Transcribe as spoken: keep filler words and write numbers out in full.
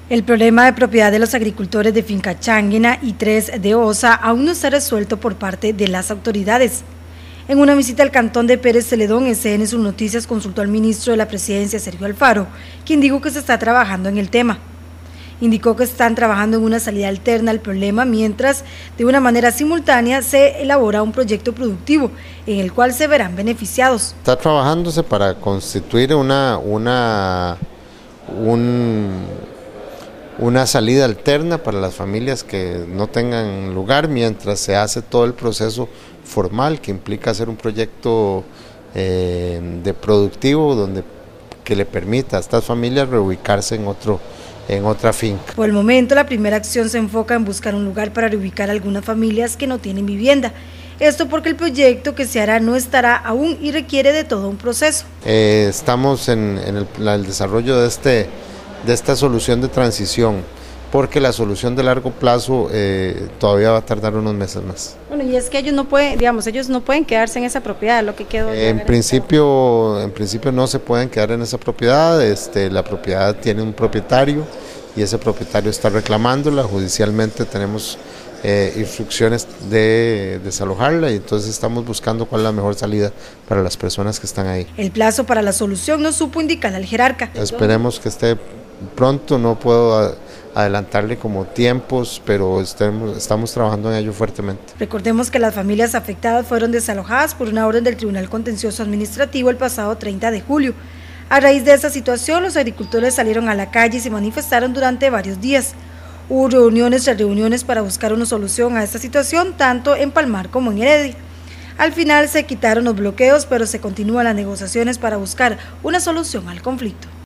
El problema de propiedad de los agricultores de Finca Changuina y tres de Osa aún no está resuelto por parte de las autoridades. En una visita al cantón de Pérez Celedón, S N Sur Noticias consultó al ministro de la Presidencia, Sergio Alfaro, quien dijo que se está trabajando en el tema. Indicó que están trabajando en una salida alterna al problema, mientras de una manera simultánea se elabora un proyecto productivo en el cual se verán beneficiados. Está trabajándose para constituir una, una, un, una salida alterna para las familias que no tengan lugar, mientras se hace todo el proceso formal que implica hacer un proyecto eh, de productivo donde que le permita a estas familias reubicarse en otro en otra finca. Por el momento, la primera acción se enfoca en buscar un lugar para reubicar a algunas familias que no tienen vivienda. Esto porque el proyecto que se hará no estará aún y requiere de todo un proceso. Eh, estamos en, en el, el desarrollo de, este, de esta solución de transición, porque la solución de largo plazo eh, todavía va a tardar unos meses más. Bueno, y es que ellos no pueden, digamos, ellos no pueden quedarse en esa propiedad, lo que quedó. Eh, en principio, en principio no se pueden quedar en esa propiedad. Este, la propiedad tiene un propietario y ese propietario está reclamándola. Judicialmente tenemos eh, instrucciones de desalojarla y entonces estamos buscando cuál es la mejor salida para las personas que están ahí. El plazo para la solución no supo indicar al jerarca. Esperemos que esté pronto, no puedo adelantarle como tiempos, pero estemos, estamos trabajando en ello fuertemente. Recordemos que las familias afectadas fueron desalojadas por una orden del Tribunal Contencioso Administrativo el pasado treinta de julio. A raíz de esta situación, los agricultores salieron a la calle y se manifestaron durante varios días. Hubo reuniones tras reuniones para buscar una solución a esta situación, tanto en Palmar como en Heredia. Al final se quitaron los bloqueos, pero se continúan las negociaciones para buscar una solución al conflicto.